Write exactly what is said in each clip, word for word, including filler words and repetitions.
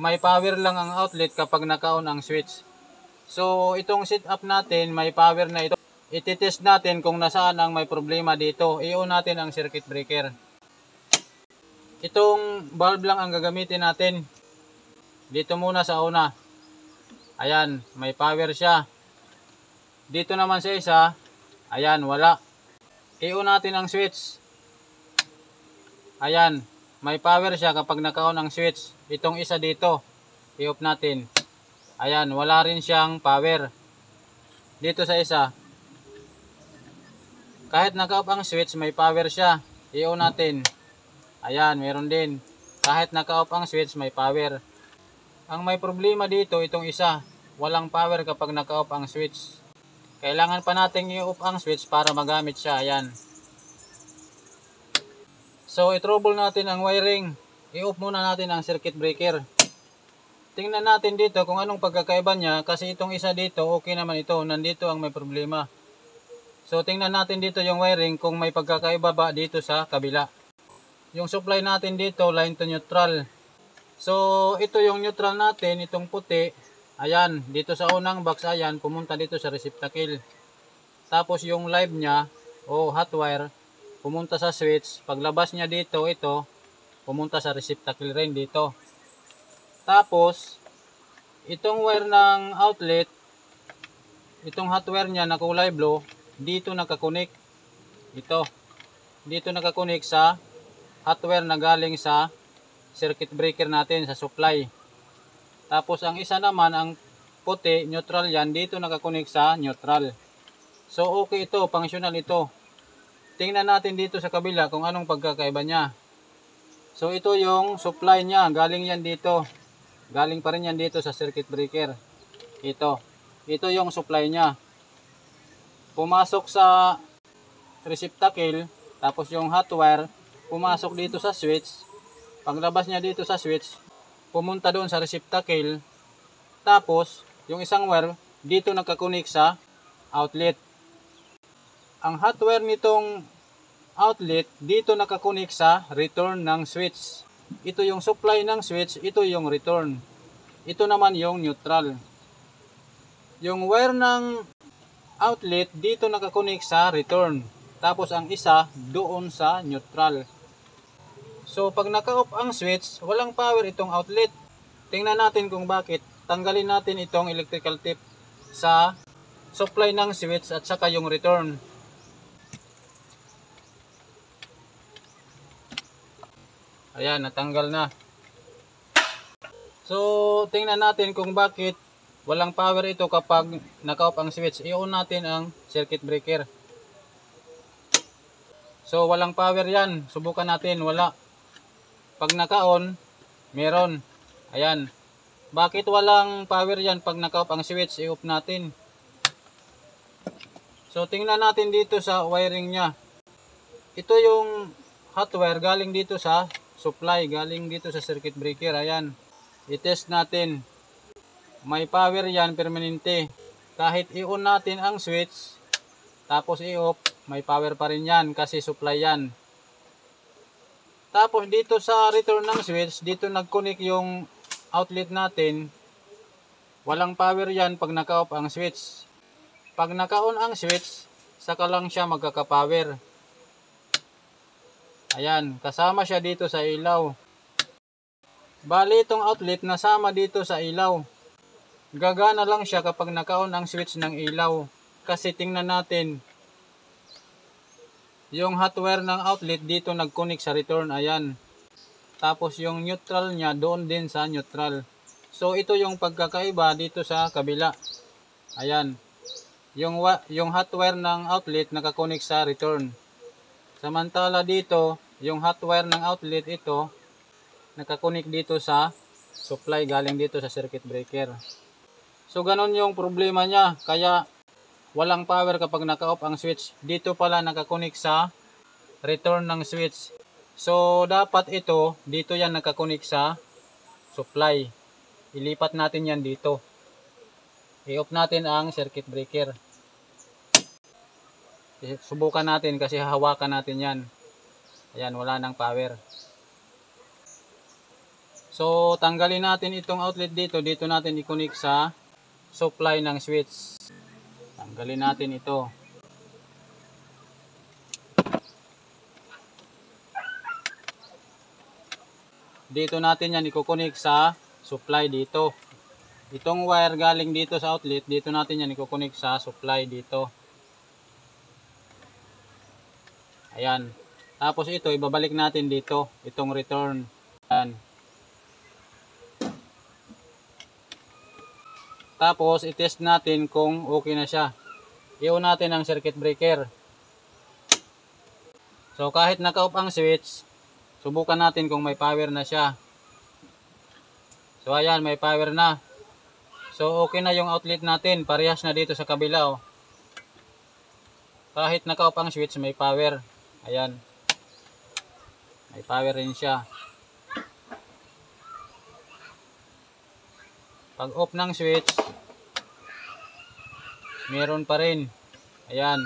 may power lang ang outlet kapag naka-on ang switch. So itong setup natin, may power na ito. Ititest natin kung nasaan ang may problema dito. I-on natin ang circuit breaker. Itong valve lang ang gagamitin natin. Dito muna sa una. Ayan, may power siya. Dito naman sa isa, ayan, wala. I-on natin ang switch. Ayan, may power siya kapag naka-on ang switch. Itong isa dito, i-off natin. Ayan, wala rin siyang power. Dito sa isa, kahit naka-off ang switch, may power siya. I-on natin. Ayan, meron din. Kahit naka-off ang switch, may power. Ang may problema dito, itong isa, walang power kapag naka-off ang switch. Kailangan pa natin i-off ang switch para magamit siya. Ayan. So, i-trouble natin ang wiring. I-off muna natin ang circuit breaker. Tingnan natin dito kung anong pagkakaiba niya. Kasi itong isa dito, okay naman ito. Nandito ang may problema. So, tingnan natin dito yung wiring kung may pagkakaiba ba dito sa kabila. Yung supply natin dito, line to neutral. So, ito yung neutral natin, itong puti. Ayan, dito sa unang box, ayan, pumunta dito sa receptacle. Tapos yung live niya, o hot wire, pumunta sa switch. Paglabas niya dito, ito, pumunta sa receptacle rin dito. Tapos, itong wire ng outlet, itong hot wire niya na kulay blue, dito nakakunik. Ito, dito nakakunik sa hot wire na galing sa circuit breaker natin, sa supply. Tapos ang isa naman, ang puti, neutral yan, dito nakakunik sa neutral. So okay ito, functional ito. Tingnan natin dito sa kabila kung anong pagkakaiba niya. So ito yung supply niya, galing yan dito. Galing pa rin yan dito sa circuit breaker. Ito. Ito yung supply niya. Pumasok sa receptacle, tapos yung hot wire, pumasok dito sa switch. Paglabas niya dito sa switch, pumunta doon sa receptacle. Tapos, yung isang wire, dito nakakunik sa outlet. Ang hot wire nitong outlet, dito nakakunik sa return ng switch. Ito yung supply ng switch, ito yung return. Ito naman yung neutral. Yung wire ng outlet, dito nakakunik sa return. Tapos ang isa, doon sa neutral. So, pag naka-off ang switch, walang power itong outlet. Tingnan natin kung bakit. Tanggalin natin itong electrical tip sa supply ng switch at saka yung return. Ayan, natanggal na. So, tingnan natin kung bakit walang power ito kapag naka-off ang switch. I-on natin ang circuit breaker. So, walang power yan. Subukan natin, wala. Pag naka-on, meron. Ayan. Bakit walang power yan pag naka-off ang switch? I-off natin. So, tingnan natin dito sa wiring niya. Ito yung hot wire galing dito sa supply, galing dito sa circuit breaker. Ayan. I-test natin. May power yan, permanente. Kahit i-on natin ang switch, tapos i-off, may power pa rin yan kasi supply yan. Tapos dito sa return ng switch, dito nag-connect yung outlet natin. Walang power yan pag naka-off ang switch. Pag naka-on ang switch, saka lang siya magkaka-power. Ayan, kasama siya dito sa ilaw. Bali itong outlet nasama dito sa ilaw. Gagana lang siya kapag naka-on ang switch ng ilaw. Kasi tingnan natin, yung hot wire ng outlet dito nag-connect sa return, ayan. Tapos yung neutral niya doon din sa neutral. So ito yung pagkakaiba dito sa kabila. Ayan. Yung, yung hot wire ng outlet nakakonek sa return. Samantala dito, yung hot wire ng outlet ito, nakakonek dito sa supply galing dito sa circuit breaker. So ganun yung problema niya. Kaya walang power kapag naka-off ang switch. Dito pala nakakonek sa return ng switch. So dapat ito, dito yan nakakonek sa supply. Ilipat natin yan dito. I-off natin ang circuit breaker. Subukan natin kasi hahawakan natin yan. Ayan, wala nang power. So, tanggalin natin itong outlet dito. Dito natin i-connect sa supply ng switch. Tanggalin natin ito. Dito natin yan i-connect sa supply dito. Itong wire galing dito sa outlet, dito natin yan i-connect sa supply dito. Ayan. Tapos ito, ibabalik natin dito. Itong return. Ayan. Tapos, i-test natin kung okay na siya. I-on natin ang circuit breaker. So, kahit naka-off ang switch, subukan natin kung may power na siya. So, ayan, may power na. So, okay na yung outlet natin. Parehas na dito sa kabila, oh. Kahit naka-off ang switch, may power. Ayan. May power rin siya. Pag off ng switch, meron pa rin. Ayan.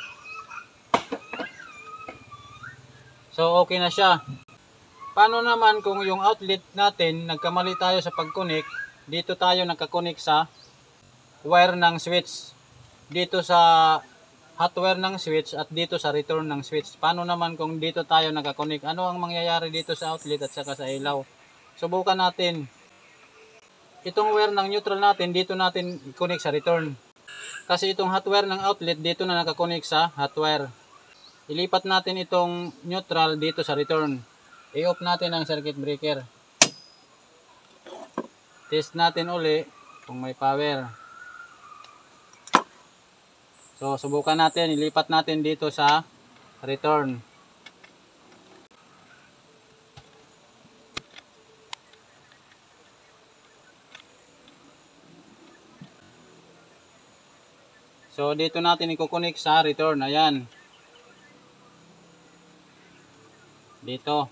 So, okay na siya. Paano naman kung yung outlet natin, nagkamali tayo sa pag-connect, dito tayo nakakonect sa wire ng switch. Dito sa hot wire ng switch at dito sa return ng switch. Paano naman kung dito tayo nakakonect? Ano ang mangyayari dito sa outlet at saka sa ilaw? Subukan natin. Itong wire ng neutral natin, dito natin i-connect sa return. Kasi itong hot wire ng outlet, dito na nakakonect sa hot wire. Ilipat natin itong neutral dito sa return. I-off natin ang circuit breaker. Test natin uli kung may power. So, subukan natin. Ilipat natin dito sa return. So, dito natin i-connect sa return. Ayan. Dito.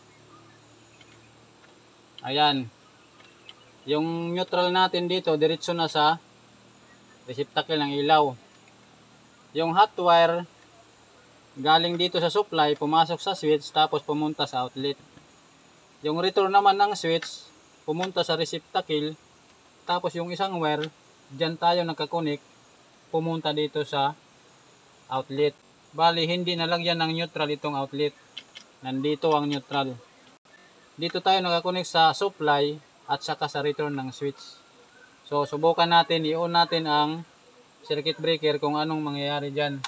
Ayan. Yung neutral natin dito, diretso na sa receptacle ng ilaw. Yung hot wire, galing dito sa supply, pumasok sa switch, tapos pumunta sa outlet. Yung return naman ng switch, pumunta sa receptacle, tapos yung isang wire, dyan tayo nakakonect, pumunta dito sa outlet. Bali, hindi nalagyan ng neutral itong outlet. Nandito ang neutral. Dito tayo nakakonect sa supply at saka sa return ng switch. So, subukan natin, i-on natin ang circuit breaker kung anong mangyayari dyan.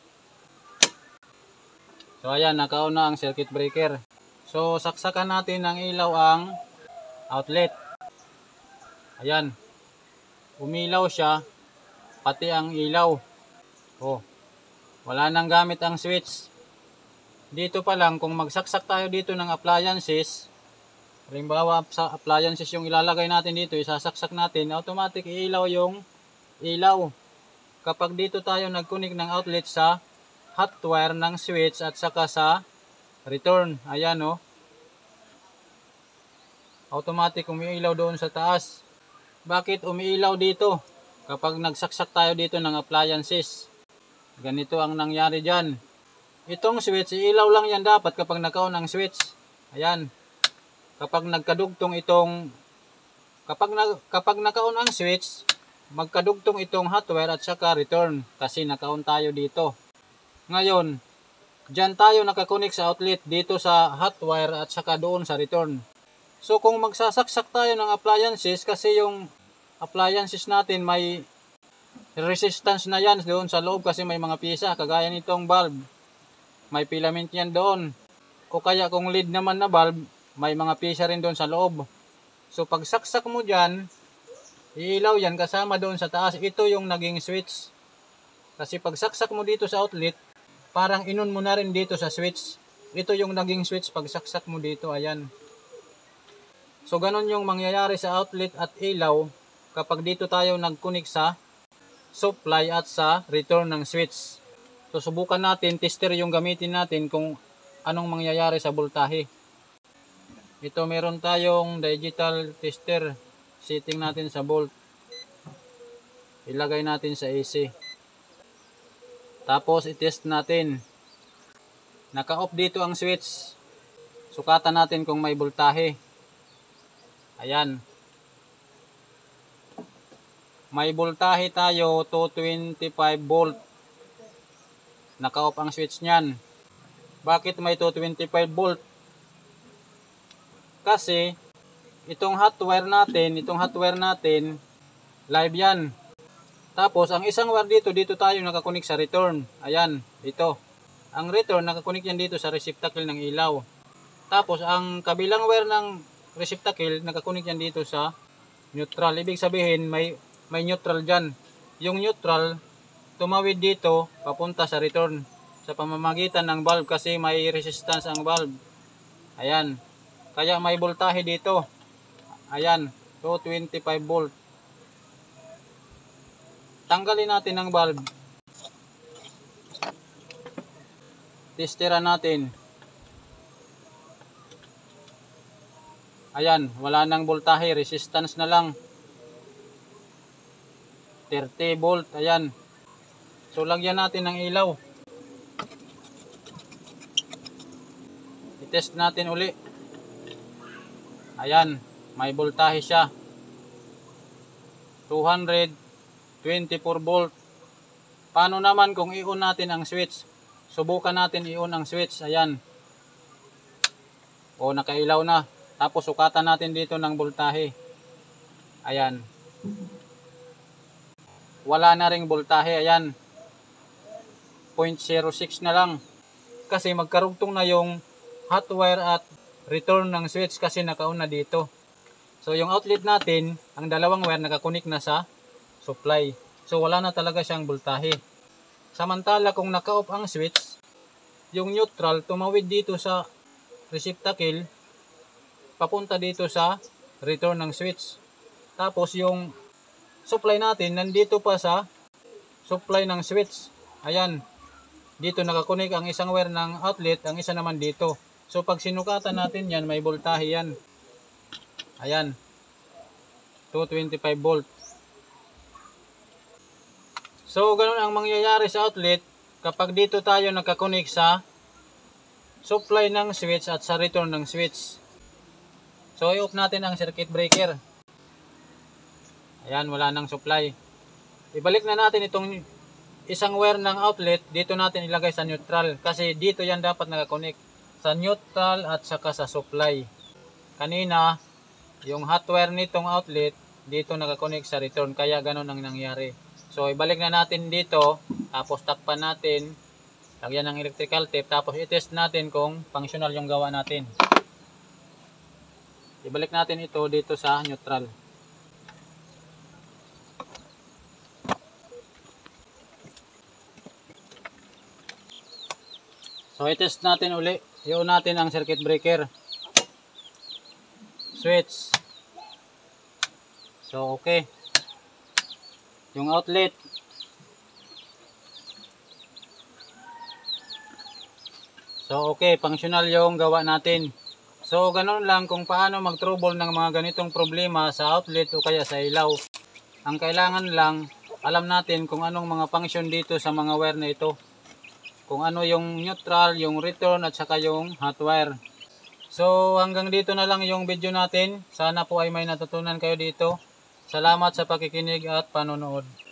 So, ayan, naka-on na ang circuit breaker. So, saksakan natin ng ilaw ang outlet. Ayan. Umilaw siya, pati ang ilaw. Oh, wala nang gamit ang switch. Dito pa lang, kung magsaksak tayo dito ng appliances, halimbawa sa appliances yung ilalagay natin dito, isasaksak natin, automatic iilaw yung ilaw. Kapag dito tayo nag-connect ng outlet sa hot wire ng switch at saka sa return, ayan o, oh. Automatic umiilaw doon sa taas. Bakit umiilaw dito? Kapag nagsaksak tayo dito ng appliances, ganito ang nangyari dyan. Itong switch, iilaw lang yan dapat kapag naka-on ang switch. Ayan. Kapag nagkadugtong itong, kapag, na, kapag naka-on ang switch, magkadugtong itong hot wire at saka return kasi naka-on tayo dito. Ngayon, dyan tayo nakakonect sa outlet dito sa hot wire at saka doon sa return. So kung magsasaksak tayo ng appliances, kasi yung appliances natin may resistance na yan doon sa loob kasi may mga pisa, kagaya nitong bulb, may filament yan doon. O kaya kung lead naman na bulb, may mga pisa rin doon sa loob. So pag saksak mo dyan, iilaw yan kasama doon sa taas. Ito yung naging switch. Kasi pag saksak mo dito sa outlet, parang inon mo na rin dito sa switch. Ito yung naging switch pag saksak mo dito. Ayan. So ganun yung mangyayari sa outlet at ilaw kapag dito tayo nag-connect sa supply at sa return ng switch. So subukan natin, tester yung gamitin natin kung anong mangyayari sa voltahe. Ito meron tayong digital tester. Setting natin sa volt. Ilagay natin sa A C. Tapos i-test natin. Naka-off dito ang switch. Sukatan natin kung may voltahe. Ayan. May voltahe tayo, two twenty-five volt. Naka-off ang switch niyan. Bakit may two twenty-five volt? Kasi itong hot wire natin, itong hot wire natin, live yan. Tapos ang isang wire dito, dito tayo nakakunik sa return. Ayan, dito. Ang return nakakunik yan dito sa receptacle ng ilaw. Tapos ang kabilang wire ng receptacle nakakunik yan dito sa neutral. Ibig sabihin may may neutral dyan. Yung neutral tumawid dito papunta sa return sa pamamagitan ng valve kasi may resistance ang valve. Ayan. Kaya may voltahe dito. Ayan, two twenty-five volt. Tanggalin natin ang valve. Testera natin. Ayan, wala nang voltahe, resistance na lang. thirty volt, ayan. So lagyan natin ng ilaw. I-test natin uli. Ayan, may voltahe siya. two twenty-four volt. Paano naman kung i-on natin ang switch? Subukan natin i-on ang switch. Ayan. O, nakailaw na. Tapos sukatan natin dito ng voltahe. Ayan. Wala na ring voltahe. Ayan. zero point zero six na lang. Kasi magkarugtong na yung hot wire at return ng switch kasi naka-on na dito. So yung outlet natin, ang dalawang wire nakakunik na sa supply. So wala na talaga siyang voltahe. Samantala kung naka-off ang switch, yung neutral tumawid dito sa receptacle papunta dito sa return ng switch. Tapos yung supply natin nandito pa sa supply ng switch. Ayan. Dito nakakunik ang isang wire ng outlet, ang isa naman dito. So pag sinukatan natin yan, may voltahe yan. Ayan. two twenty-five volt. So ganun ang mangyayari sa outlet kapag dito tayo nakakunik sa supply ng switch at sa return ng switch. So i-off natin ang circuit breaker. Ayan, wala nang supply. Ibalik na natin itong isang wire ng outlet, dito natin ilagay sa neutral kasi dito yan dapat nakakunik sa neutral at saka sa supply. Kanina yung hot wire nitong outlet dito nakakunik sa return kaya ganun ang nangyari. So ibalik na natin dito, tapos takpan natin, lagyan ng electrical tape, tapos i-test natin kung functional yung gawa natin. Ibalik natin ito dito sa neutral. So i-test natin uli. I-on natin ang circuit breaker. Switch. So okay. Yung outlet. So okay, functional yung gawa natin. So ganun lang kung paano mag-trouble ng mga ganitong problema sa outlet o kaya sa ilaw. Ang kailangan lang, alam natin kung anong mga function dito sa mga wire na ito. Kung ano yung neutral, yung return at saka yung hot wire. So hanggang dito na lang yung video natin. Sana po ay may natutunan kayo dito. Salamat sa pakikinig at panonood.